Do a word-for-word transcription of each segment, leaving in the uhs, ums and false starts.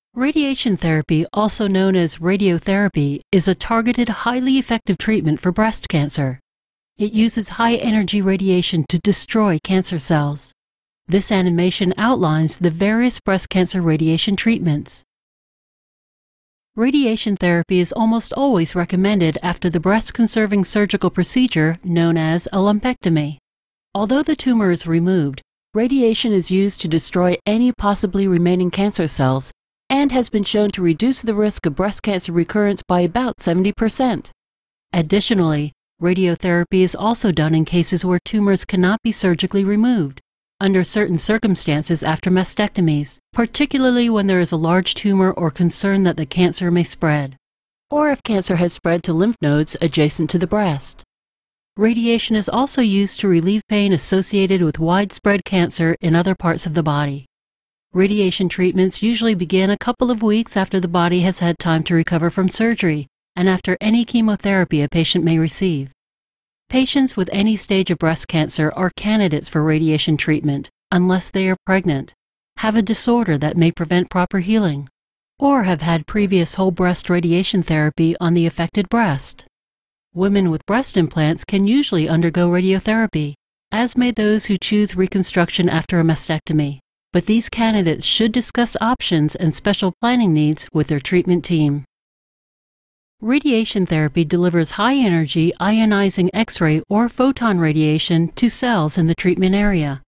Radiation therapy, also known as radiotherapy, is a targeted, highly effective treatment for breast cancer. It uses high-energy radiation to destroy cancer cells. This animation outlines the various breast cancer radiation treatments. Radiation therapy is almost always recommended after the breast-conserving surgical procedure known as a lumpectomy. Although the tumor is removed, radiation is used to destroy any possibly remaining cancer cells and has been shown to reduce the risk of breast cancer recurrence by about seventy percent. Additionally, radiotherapy is also done in cases where tumors cannot be surgically removed, under certain circumstances after mastectomies, particularly when there is a large tumor or concern that the cancer may spread, or if cancer has spread to lymph nodes adjacent to the breast. Radiation is also used to relieve pain associated with widespread cancer in other parts of the body. Radiation treatments usually begin a couple of weeks after the body has had time to recover from surgery and after any chemotherapy a patient may receive. Patients with any stage of breast cancer are candidates for radiation treatment unless they are pregnant, have a disorder that may prevent proper healing, or have had previous whole breast radiation therapy on the affected breast. Women with breast implants can usually undergo radiotherapy, as may those who choose reconstruction after a mastectomy. But these candidates should discuss options and special planning needs with their treatment team. Radiation therapy delivers high-energy ionizing X-ray or photon radiation to cells in the treatment area.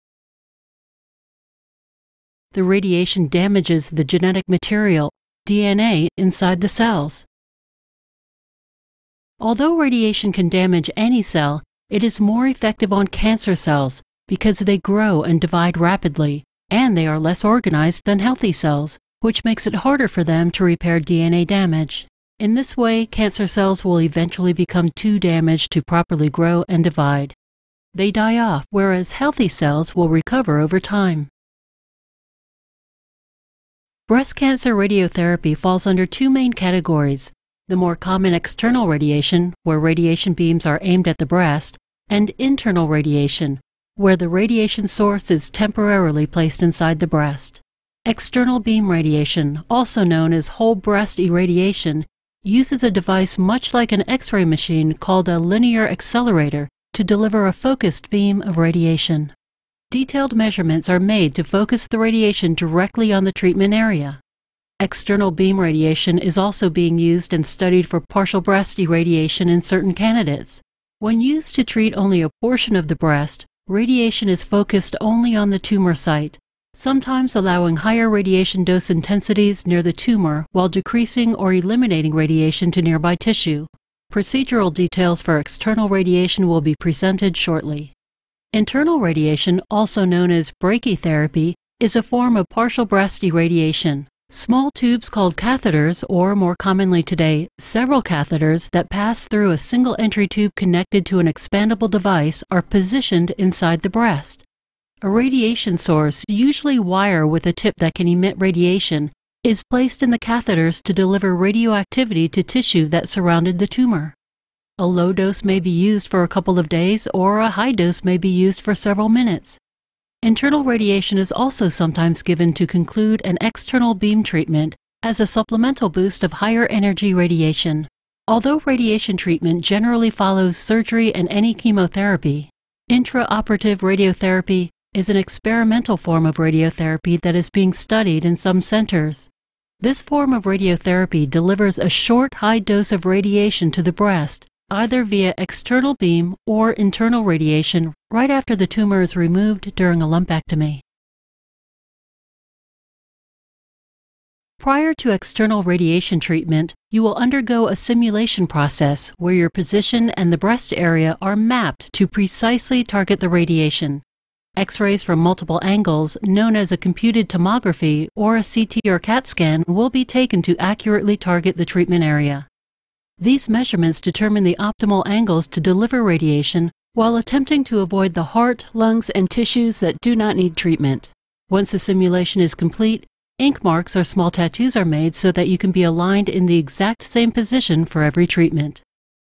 The radiation damages the genetic material, D N A, inside the cells. Although radiation can damage any cell, it is more effective on cancer cells because they grow and divide rapidly, and they are less organized than healthy cells, which makes it harder for them to repair D N A damage. In this way, cancer cells will eventually become too damaged to properly grow and divide. They die off, whereas healthy cells will recover over time. Breast cancer radiotherapy falls under two main categories: the more common external radiation, where radiation beams are aimed at the breast, and internal radiation, where the radiation source is temporarily placed inside the breast. External beam radiation, also known as whole breast irradiation, uses a device much like an X-ray machine called a linear accelerator to deliver a focused beam of radiation. Detailed measurements are made to focus the radiation directly on the treatment area. External beam radiation is also being used and studied for partial breast irradiation in certain candidates. When used to treat only a portion of the breast, radiation is focused only on the tumor site, sometimes allowing higher radiation dose intensities near the tumor while decreasing or eliminating radiation to nearby tissue. Procedural details for external radiation will be presented shortly. Internal radiation, also known as brachytherapy, is a form of partial breast irradiation. Small tubes called catheters, or more commonly today, several catheters that pass through a single entry tube connected to an expandable device, are positioned inside the breast. A radiation source, usually wire with a tip that can emit radiation, is placed in the catheters to deliver radioactivity to tissue that surrounded the tumor. A low dose may be used for a couple of days, or a high dose may be used for several minutes. Internal radiation is also sometimes given to conclude an external beam treatment as a supplemental boost of higher energy radiation. Although radiation treatment generally follows surgery and any chemotherapy, intraoperative radiotherapy is an experimental form of radiotherapy that is being studied in some centers. This form of radiotherapy delivers a short, high dose of radiation to the breast, either via external beam or internal radiation right after the tumor is removed during a lumpectomy. Prior to external radiation treatment, you will undergo a simulation process where your position and the breast area are mapped to precisely target the radiation. X-rays from multiple angles, known as a computed tomography or a C T or CAT scan, will be taken to accurately target the treatment area. These measurements determine the optimal angles to deliver radiation while attempting to avoid the heart, lungs, and tissues that do not need treatment. Once the simulation is complete, ink marks or small tattoos are made so that you can be aligned in the exact same position for every treatment.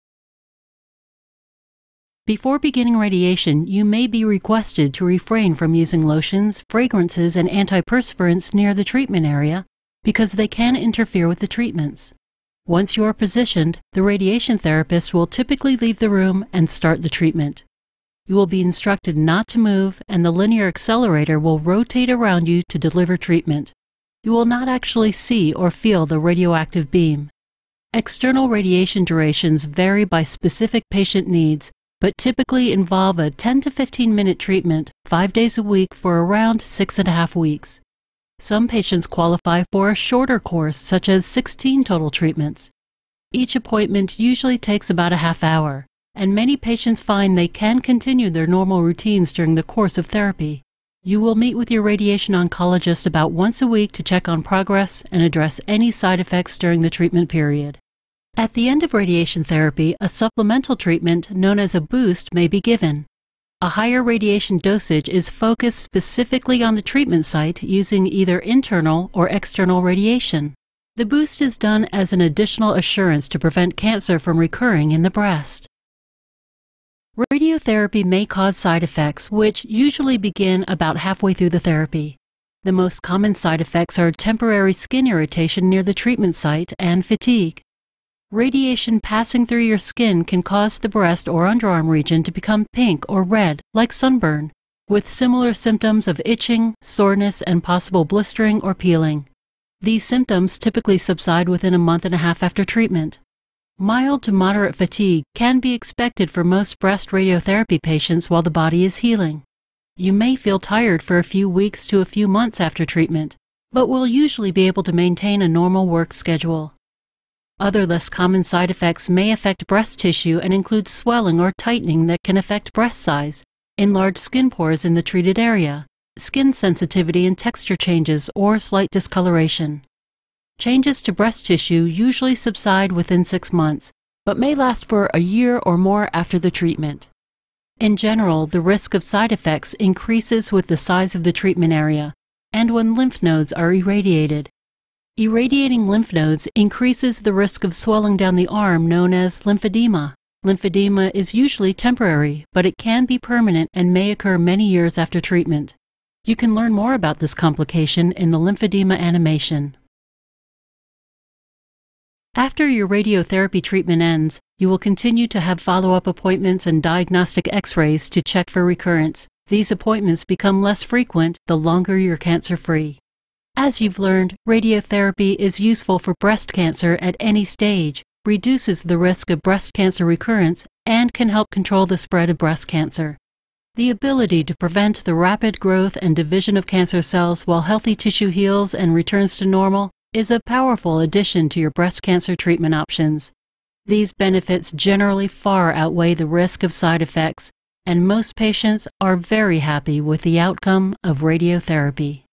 Before beginning radiation, you may be requested to refrain from using lotions, fragrances, and antiperspirants near the treatment area because they can interfere with the treatments. Once you are positioned, the radiation therapist will typically leave the room and start the treatment. You will be instructed not to move, and the linear accelerator will rotate around you to deliver treatment. You will not actually see or feel the radioactive beam. External radiation durations vary by specific patient needs, but typically involve a ten to fifteen minute treatment five days a week for around six and a half weeks. Some patients qualify for a shorter course, such as sixteen total treatments. Each appointment usually takes about a half hour, and many patients find they can continue their normal routines during the course of therapy. You will meet with your radiation oncologist about once a week to check on progress and address any side effects during the treatment period. At the end of radiation therapy, a supplemental treatment known as a boost may be given. A higher radiation dosage is focused specifically on the treatment site using either internal or external radiation. The boost is done as an additional assurance to prevent cancer from recurring in the breast. Radiotherapy may cause side effects, which usually begin about halfway through the therapy. The most common side effects are temporary skin irritation near the treatment site and fatigue. Radiation passing through your skin can cause the breast or underarm region to become pink or red, like sunburn, with similar symptoms of itching, soreness, and possible blistering or peeling. These symptoms typically subside within a month and a half after treatment. Mild to moderate fatigue can be expected for most breast radiotherapy patients while the body is healing. You may feel tired for a few weeks to a few months after treatment, but will usually be able to maintain a normal work schedule. Other less common side effects may affect breast tissue and include swelling or tightening that can affect breast size, enlarged skin pores in the treated area, skin sensitivity and texture changes, or slight discoloration. Changes to breast tissue usually subside within six months, but may last for a year or more after the treatment. In general, the risk of side effects increases with the size of the treatment area and when lymph nodes are irradiated. Irradiating lymph nodes increases the risk of swelling down the arm known as lymphedema. Lymphedema is usually temporary, but it can be permanent and may occur many years after treatment. You can learn more about this complication in the lymphedema animation. After your radiotherapy treatment ends, you will continue to have follow-up appointments and diagnostic X-rays to check for recurrence. These appointments become less frequent the longer you're cancer-free. As you've learned, radiotherapy is useful for breast cancer at any stage, reduces the risk of breast cancer recurrence, and can help control the spread of breast cancer. The ability to prevent the rapid growth and division of cancer cells while healthy tissue heals and returns to normal is a powerful addition to your breast cancer treatment options. These benefits generally far outweigh the risk of side effects, and most patients are very happy with the outcome of radiotherapy.